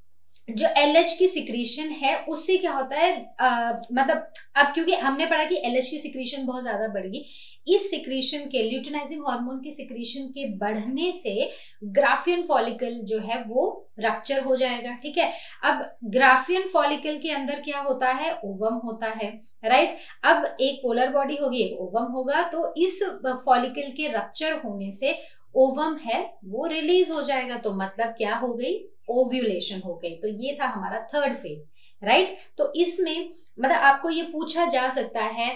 जो एल एच की सिक्रीशन है उससे क्या होता है, आ, मतलब अब क्योंकि हमने पढ़ा कि एल एच की सिक्रीशन बहुत ज्यादा बढ़ गई, इस सिक्रीशन के, ल्यूटिनाइजिंग हार्मोन की सिक्रीशन के बढ़ने से ग्राफियन फॉलिकल जो है वो रप्चर हो जाएगा, ठीक है। अब ग्राफियन फॉलिकल के अंदर क्या होता है, ओवम होता है, राइट। अब एक पोलर बॉडी होगी, एक ओवम होगा, तो इस फॉलिकल के रप्चर होने से ओवम है वो रिलीज हो जाएगा। तो मतलब क्या हो गई, ओव्यूलेशन हो गई। तो ये था हमारा थर्ड फेज, राइट। तो इसमें मतलब आपको ये पूछा जा सकता है,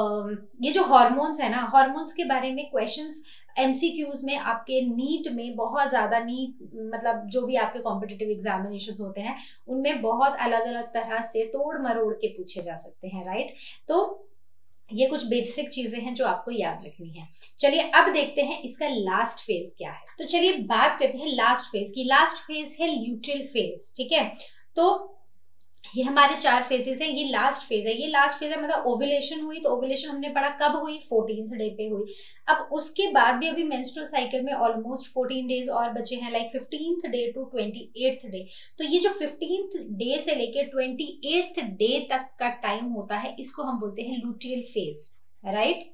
ये जो हार्मोन्स है ना, हार्मोन्स के बारे में क्वेश्चंस एमसीक्यूज में आपके नीट में बहुत ज्यादा, नीट मतलब जो भी आपके कॉम्पिटिटिव एग्जामिनेशंस होते हैं उनमें बहुत अलग अलग तरह से तोड़ मरोड़ के पूछे जा सकते हैं, राइट। तो ये कुछ बेसिक चीजें हैं जो आपको याद रखनी है। चलिए अब देखते हैं इसका लास्ट फेज क्या है। तो चलिए बात करते हैं लास्ट फेज की। लास्ट फेज है ल्यूटिल फेज, ठीक है। तो ये हमारे चार फेजेस हैं, ये लास्ट फेज है, ये लास्ट फेज है मतलब ओव्यूलेशन हुई, तो ओव्यूलेशन हमने पढ़ा कब हुई, फोर्टीन्थ डे पे हुई। अब उसके बाद भी अभी मेंस्ट्रुअल साइकिल में ऑलमोस्ट फोर्टीन डेज और बचे हैं, like fifteenth day to twenty eighth day. तो ये जो फिफ्टींथ डे से लेके ट्वेंटी एट्थ डे तक का टाइम होता है, इसको हम बोलते हैं लूटियल फेज, राइट।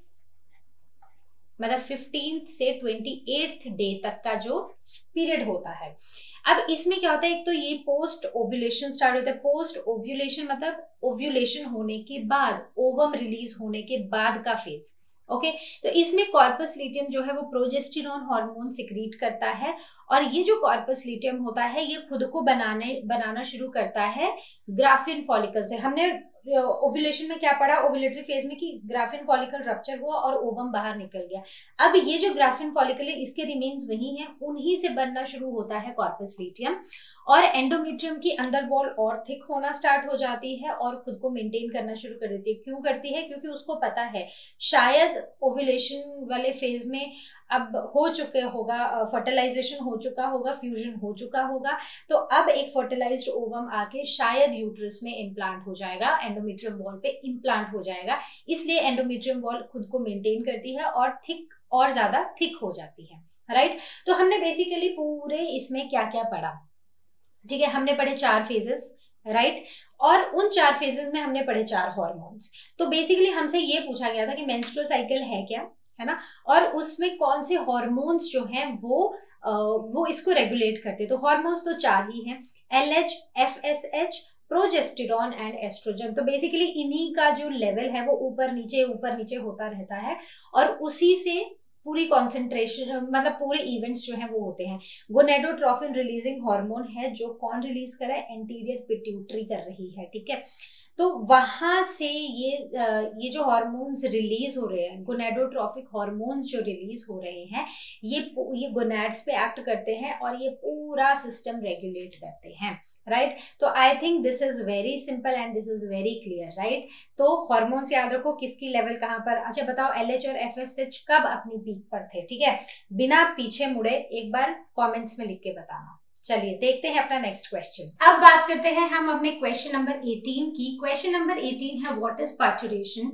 मतलब फिफ्टींथ से ट्वेंटी एट्थ डे तक का जो पीरियड होता है। अब इसमें क्या होता है, एक तो ये पोस्ट ओव्यूलेशन स्टार्ट होता है। पोस्ट ओव्यूलेशन मतलब ओव्यूलेशन होने के बाद, ओवम रिलीज होने के बाद का फेज, ओके okay? तो इसमें कॉर्पस ल्यूटियम जो है वो प्रोजेस्टेरोन हार्मोन सिक्रीट करता है, और ये जो कॉर्पस ल्यूटियम होता है ये खुद को बनाने बनाना शुरू करता है ग्राफिन फॉलिकल से। हमने ओव्यूलेशन में क्या पढ़ा, ओव्यूलेटरी फेज में, कि ग्राफिन फॉलिकल रप्चर हुआ और ओवम बाहर निकल गया। अब ये जो ग्राफिन फॉलिकल है इसके रिमेन्स वही हैं, उन्हीं से बनना शुरू होता है कॉर्पस ल्यूटियम, और एंडोमेट्रियम की अंदर वॉल और थिक होना स्टार्ट हो जाती है और खुद को मेंटेन करना शुरू कर देती है। क्यों करती है, क्योंकि उसको पता है शायद ओव्यूलेशन वाले फेज में अब हो चुके होगा, फर्टिलाइजेशन हो चुका होगा, फ्यूजन हो चुका होगा, तो अब एक फर्टिलाइज्ड ओवम आके शायद यूट्रस में इम्प्लांट हो जाएगा, एंडोमेट्रियम वॉल पे इम्प्लांट हो जाएगा। इसलिए एंडोमेट्रियम वॉल खुद को मेंटेन करती है और थिक और ज्यादा थिक हो जाती है, राइट। तो हमने बेसिकली पूरे इसमें क्या क्या पढ़ा, ठीक है। हमने पढ़े चार फेजेस, राइट right? और उन चार फेजेस में हमने पढ़े चार हार्मोन्स। तो बेसिकली हमसे ये पूछा गया था कि मेंस्ट्रुअल साइकिल है क्या, है ना, और उसमें कौन से हार्मोन्स जो हैं वो आ, वो इसको रेगुलेट करते। तो हार्मोन्स तो चार ही हैं, L H, F S H, progesterone and oestrogen. तो बेसिकली इन्हीं का जो लेवल है वो ऊपर नीचे ऊपर नीचे होता रहता है, और उसी से पूरी कॉन्सेंट्रेशन मतलब पूरे इवेंट्स जो हैं वो होते हैं। गोनेडोट्रोफिन रिलीजिंग हार्मोन है, जो कौन रिलीज कर रहा है, एंटीरियर पिट्यूटरी कर रही है, ठीक है। तो वहां से ये ये जो हार्मोन्स रिलीज हो रहे हैं, गोनेडोट्रोफिक हार्मोन्स जो रिलीज हो रहे हैं, ये ये गोनैड्स पे एक्ट करते हैं और ये पूरा सिस्टम रेगुलेट करते हैं, राइट। तो I think this is very simple and this is very clear, right. तो हार्मोन्स याद रखो, किसकी लेवल कहाँ पर। अच्छा बताओ, एल एच और एफ एस एच कब अपनी पीक पर थे, ठीक है, बिना पीछे मुड़े एक बार कॉमेंट्स में लिख के बताना। चलिए देखते हैं अपना नेक्स्ट क्वेश्चन। अब बात करते हैं हम अपने क्वेश्चन नंबर एटीन की। क्वेश्चन नंबर एटीन है, what is parturition,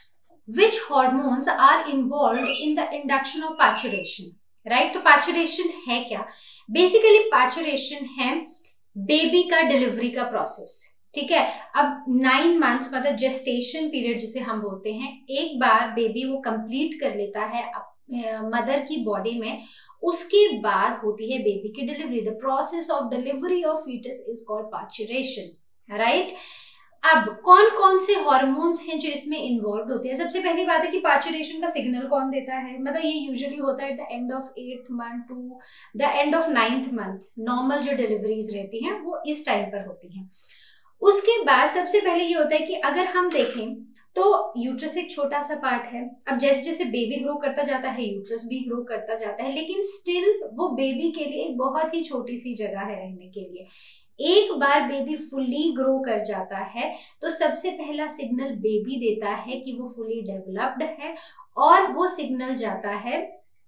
which hormones are involved in the induction of parturition, right. तो पार्चुरेशन है क्या, बेसिकली पार्चुरेशन है बेबी का डिलीवरी का प्रोसेस, ठीक है। अब नाइन मंथ्स मतलब जेस्टेशन पीरियड जिसे हम बोलते हैं, एक बार बेबी वो कंप्लीट कर लेता है मदर की बॉडी में, उसके बाद होती है बेबी की delivery. The process of delivery of foetus is called parturition, right. अब कौन कौन से हॉर्मोन्स हैं जो इसमें इन्वॉल्व होते हैं। सबसे पहली बात है कि पार्चुरेशन का सिग्नल कौन देता है, मतलब ये यूजुअली होता है at the end of eighth month to the end of ninth month. Normal जो डिलीवरीज रहती हैं वो इस टाइम पर होती हैं। उसके बाद सबसे पहले ये होता है कि अगर हम देखें तो यूट्रस एक छोटा सा पार्ट है। अब जैसे जैसे बेबी ग्रो करता जाता है यूट्रस भी ग्रो करता जाता है, लेकिन स्टिल वो बेबी के लिए एक बहुत ही छोटी सी जगह है रहने के लिए। एक बार बेबी फुली ग्रो कर जाता है तो सबसे पहला सिग्नल बेबी देता है कि वो फुली डेवलप्ड है, और वो सिग्नल जाता है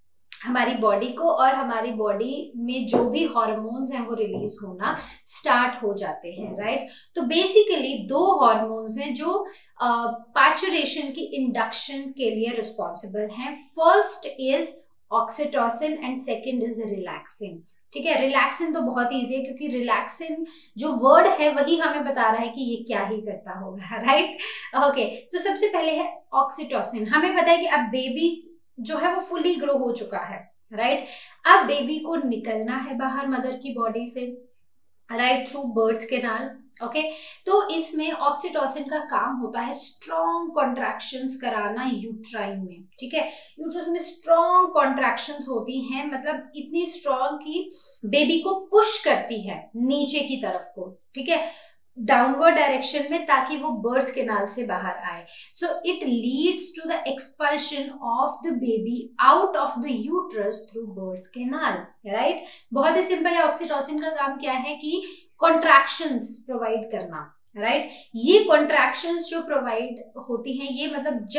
हमारी बॉडी को, और हमारी बॉडी में जो भी हार्मोन्स हैं वो रिलीज होना स्टार्ट हो जाते हैं, राइट। तो बेसिकली दो हार्मोन्स हैं जो पार्चुरेशन की इंडक्शन के लिए रिस्पॉन्सिबल हैं। First is oxytocin and second is relaxin, ठीक है। रिलैक्सिन तो बहुत ईजी है, क्योंकि रिलैक्सिन जो वर्ड है वही हमें बता रहा है कि ये क्या ही करता होगा, राइट। ओके, सो सबसे पहले है ऑक्सीटोसिन। हमें पता है कि अब बेबी जो है वो फुली ग्रो हो चुका है, राइट। अब बेबी को निकलना है बाहर मदर की बॉडी से, right, through birth canal, okay. तो इसमें ऑक्सीटोसिन का काम होता है स्ट्रॉन्ग कॉन्ट्रैक्शंस कराना यूट्राइन में, ठीक है। यूट्रस में स्ट्रॉन्ग कॉन्ट्रैक्शंस होती हैं, मतलब इतनी स्ट्रॉन्ग कि बेबी को पुश करती है नीचे की तरफ को, ठीक है, डाउनवर्ड डायरेक्शन में, ताकि वो बर्थ कैनाल से बाहर आए। So it leads to the expulsion of the baby out of the uterus through birth canal, right. बहुत ही सिंपल है। ऑक्सीटोसिन का काम क्या है कि कॉन्ट्रैक्शंस प्रोवाइड करना, राइट। ये कॉन्ट्रैक्शंस जो प्रोवाइड होती हैं, ये मतलब जब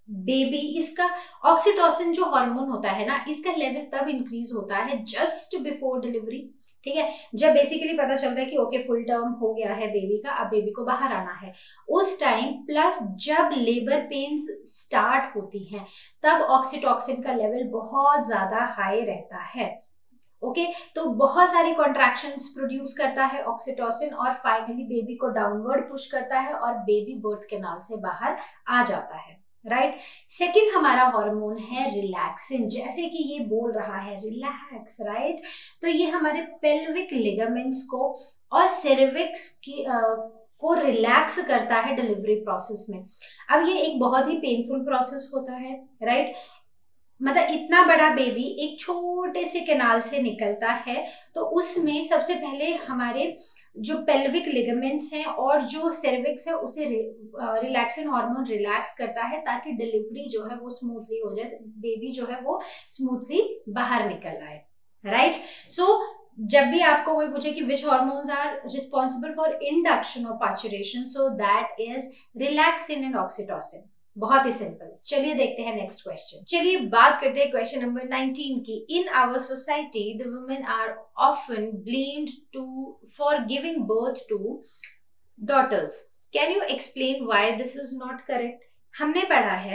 बेबी, इसका ऑक्सीटोसिन जो हार्मोन होता है ना, इसका लेवल तब इंक्रीज होता है जस्ट बिफोर डिलीवरी, ठीक है, जब बेसिकली पता चलता है कि ओके फुल टर्म हो गया है बेबी का, अब बेबी को बाहर आना है, उस टाइम, प्लस जब लेबर पेन्स स्टार्ट होती हैं तब ऑक्सीटोसिन का लेवल बहुत ज्यादा हाई रहता है। ओके okay, तो बहुत सारी कॉन्ट्रैक्शंस प्रोड्यूस करता है ऑक्सीटोसिन और फाइनली बेबी को डाउनवर्ड पुश करता है और बेबी बर्थ कैनाल से बाहर आ जाता है, राइट right? सेकेंड हमारा हार्मोन है रिलैक्सिन, जैसे कि ये बोल रहा है रिलैक्स, राइट right? तो ये हमारे पेल्विक लिगामेंट्स को और सर्विक्स की आ, को रिलैक्स करता है डिलीवरी प्रोसेस में। अब ये एक बहुत ही पेनफुल प्रोसेस होता है, राइट right? मतलब इतना बड़ा बेबी एक छोटे से कैनाल से निकलता है, तो उसमें सबसे पहले हमारे जो पेल्विक लिगामेंट्स हैं और जो सर्विक्स है उसे रिलैक्सिन हार्मोन रिलैक्स करता है ताकि डिलीवरी जो है वो स्मूथली हो जाए, बेबी जो है वो स्मूथली बाहर निकल आए, राइट। सो जब भी आपको कोई पूछे कि which hormones are responsible for induction और parturition, so that is relaxin and oxytocin. बहुत ही सिंपल। चलिए देखते हैं नेक्स्ट क्वेश्चन। चलिए बात करते हैं क्वेश्चन नंबर नाइनटीन की। In our society the women are often blamed to for giving birth to daughters. Can you explain why this is not correct? हमने पढ़ा है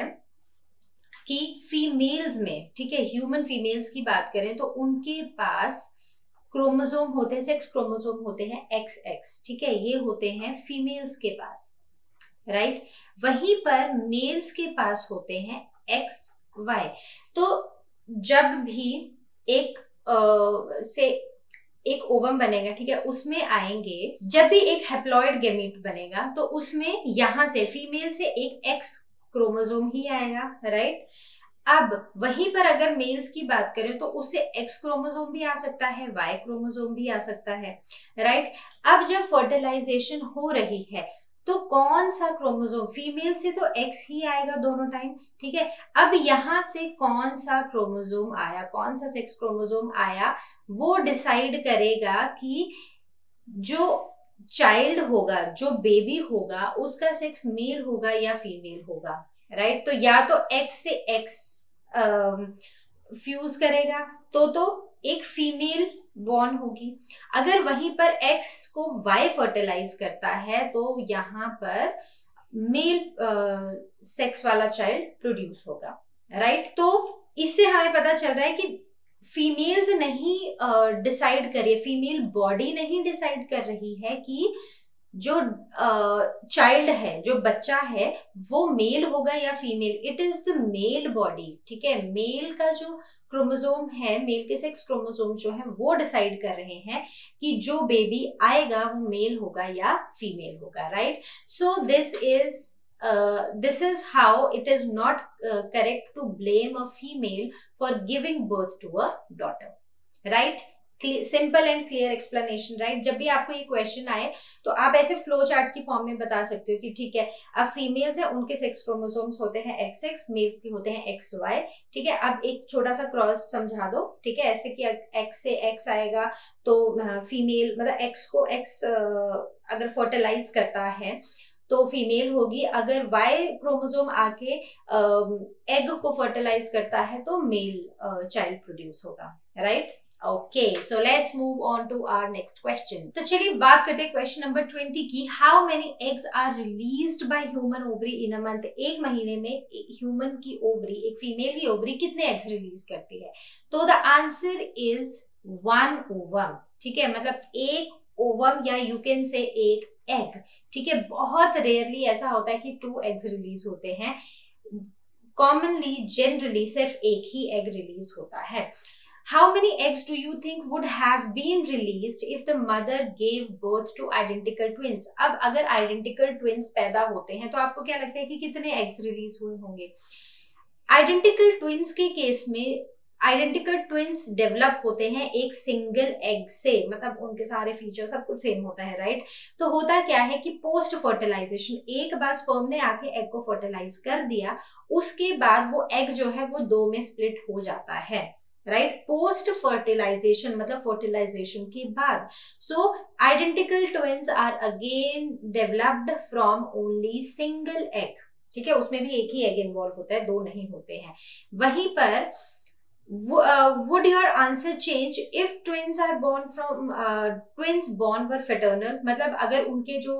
कि फीमेल्स में, ठीक है, ह्यूमन फीमेल्स की बात करें तो उनके पास क्रोमोसोम होते हैं, सेक्स क्रोमोसोम होते हैं एक्स एक्स, ठीक है, ये होते हैं फीमेल्स के पास, राइट right? वहीं पर मेल्स के पास होते हैं एक्स वाई। तो जब भी एक आ, से एक ओवम बनेगा, ठीक है, उसमें आएंगे, जब भी एक हैप्लॉइड गैमीट बनेगा तो उसमें यहां से फीमेल से एक एक्स क्रोमोसोम ही आएगा, राइट right? अब वहीं पर अगर मेल्स की बात करें तो उससे एक्स क्रोमोसोम भी आ सकता है, वाई क्रोमोसोम भी आ सकता है, राइट। अब जब फर्टिलाइजेशन हो रही है तो कौन सा क्रोमोसोम, फीमेल से तो एक्स ही आएगा दोनों टाइम, ठीक है। अब यहां से कौन सा क्रोमोसोम आया, कौन सा सेक्स क्रोमोसोम आया, वो डिसाइड करेगा कि जो चाइल्ड होगा, जो बेबी होगा, उसका सेक्स मेल होगा या फीमेल होगा, राइट। तो या तो एक्स से एक्स फ्यूज करेगा तो तो एक फीमेल बॉर्न होगी, अगर वहीं पर एक्स को वाई फर्टिलाइज करता है तो यहाँ पर मेल सेक्स वाला चाइल्ड प्रोड्यूस होगा, राइट। तो इससे हमें पता चल रहा है कि फीमेल्स नहीं डिसाइड uh, कर रही है, फीमेल बॉडी नहीं डिसाइड कर रही है कि जो चाइल्ड uh, है, जो बच्चा है, वो मेल होगा या female. It is the male body, ठीक है, मेल का जो क्रोमोसोम है, मेल के सेक्स क्रोमोसोम जो है वो डिसाइड कर रहे हैं कि जो बेबी आएगा वो मेल होगा या फीमेल होगा, right. So this is this is how it is not correct to blame a female for giving birth to a daughter, right. Simple and clear explanation, right. जब भी आपको ये क्वेश्चन आए तो आप ऐसे फ्लो चार्ट की फॉर्म में बता सकते हो कि ठीक है, अब फीमेल्स है, उनके सेक्स क्रोमोसोम्स होते हैं एक्स एक्स, मेल्स के होते हैं एक्स वाई, ठीक है। अब एक छोटा सा क्रॉस समझा दो, ठीक है, ऐसे कि एक्स से एक्स आएगा तो फीमेल, मतलब एक्स को एक्स अगर फर्टिलाइज करता है तो फीमेल होगी, अगर वाई क्रोमोसोम आके एग को फर्टिलाइज करता है तो मेल चाइल्ड प्रोड्यूस होगा, right. Okay, so let's move on to our next question. तो चलिए बात करते हैं क्वेश्चन नंबर ट्वेंटी की। How many eggs are released by human ovary in a month? एक महीने में ह्यूमन की ओवरी, एक फीमेल की ओवरी कितने एग्स रिलीज करती है? तो the answer is one ovum, ठीक है, मतलब एक ओवम या यू कैन से एक एग, ठीक है। बहुत रेयरली ऐसा होता है कि टू एग्स रिलीज होते हैं, कॉमनली जनरली सिर्फ एक ही एग रिलीज होता है। How many eggs do you think would have been released if the mother gave birth to identical twins? अब अगर identical twins पैदा होते हैं तो आपको क्या लगता है कि कितने eggs रिलीज हुए होंगे? Identical twins के केस में आइडेंटिकल ट्विंस डेवलप होते हैं एक सिंगल एग से, मतलब उनके सारे फीचर सब कुछ सेम होता है, राइट। तो होता क्या है कि पोस्ट फर्टिलाइजेशन, एक बार स्पर्म ने आके एग को फर्टिलाइज कर दिया, उसके बाद वो एग जो है वो दो में स्प्लिट हो जाता है, राइट, पोस्ट फर्टिलाइजेशन, मतलब फर्टिलाइजेशन के बाद। So identical twins are again developed from only single egg, ठीक है, उसमें भी एक ही एग इन्वॉल्व होता है, दो नहीं होते हैं। वहीं पर would your answer change if twins are born from twins born were fraternal, मतलब अगर उनके जो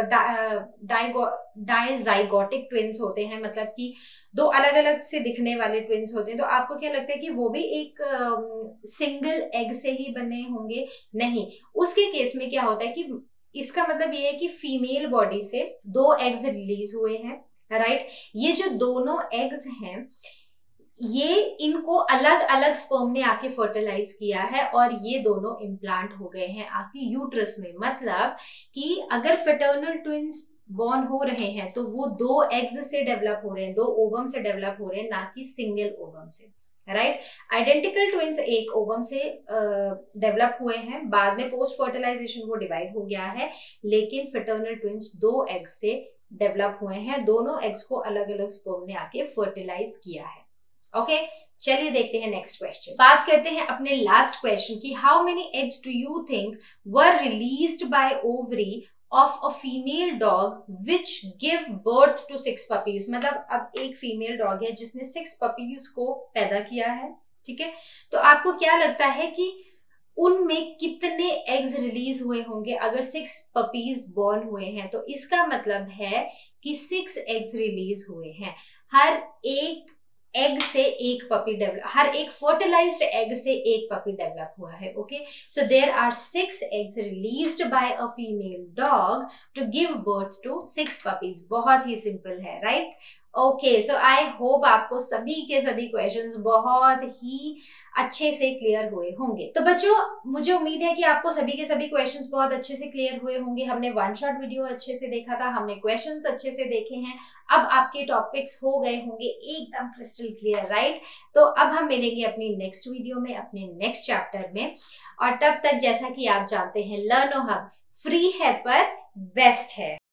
डाइजाइगोटिक ट्विन्स होते हैं, मतलब कि दो अलग अलग से दिखने वाले ट्विन्स होते हैं, तो आपको क्या लगता है कि वो भी एक सिंगल uh, एग से ही बने होंगे? नहीं, उसके केस में क्या होता है कि इसका मतलब ये है कि फीमेल बॉडी से दो एग्स रिलीज हुए हैं, राइट। ये जो दोनों एग्स हैं, ये इनको अलग अलग स्पर्म ने आके फर्टिलाइज किया है और ये दोनों इम्प्लांट हो गए हैं आपकी यूट्रस में। मतलब कि अगर फेटर्नल ट्विन्स बॉर्न हो रहे हैं तो वो दो एग्स से डेवलप हो रहे हैं, दो ओवम से डेवलप हो रहे हैं, ना कि सिंगल ओवम से, राइट। आइडेंटिकल ट्विन्स एक ओवम से डेवलप uh, हुए हैं, बाद में पोस्ट फर्टिलाइजेशन वो डिवाइड हो गया है, लेकिन फेटर्नल ट्विन्स दो एग्स से डेवलप हुए हैं, दोनों एग्स को अलग अलग स्पर्म ने आके फर्टिलाइज किया है। ओके okay, चलिए देखते हैं नेक्स्ट क्वेश्चन। बात करते हैं अपने लास्ट क्वेश्चन की, how many eggs do you think were released by ovary of a female dog which give birth to six puppies. मतलब अब एक फीमेल डॉग है जिसने सिक्स पपीज को पैदा किया है, ठीक है, तो आपको क्या लगता है कि उनमें कितने एग्स रिलीज हुए होंगे अगर सिक्स पपीज बॉर्न हुए हैं? तो इसका मतलब है कि सिक्स एग्स रिलीज हुए हैं, हर एक एग से एक पपी डेवलप, हर एक फर्टिलाइज्ड एग से एक पपी डेवलप हुआ है। Okay, so there are six eggs released by a female dog to give birth to six puppies. बहुत ही सिंपल है, right. Okay, so I hope आपको सभी के सभी क्वेश्चंस बहुत ही अच्छे से क्लियर हुए होंगे। तो बच्चों, मुझे उम्मीद है कि आपको सभी के सभी क्वेश्चंस बहुत अच्छे से क्लियर हुए होंगे। हमने वन शॉट वीडियो अच्छे से देखा था, हमने क्वेश्चंस अच्छे से देखे हैं, अब आपके टॉपिक्स हो गए होंगे एकदम क्रिस्टल क्लियर, राइट। तो अब हम मिलेंगे अपनी नेक्स्ट वीडियो में, अपने नेक्स्ट चैप्टर में, और तब तक जैसा कि आप जानते हैं, लर्नो हब फ्री है पर बेस्ट है।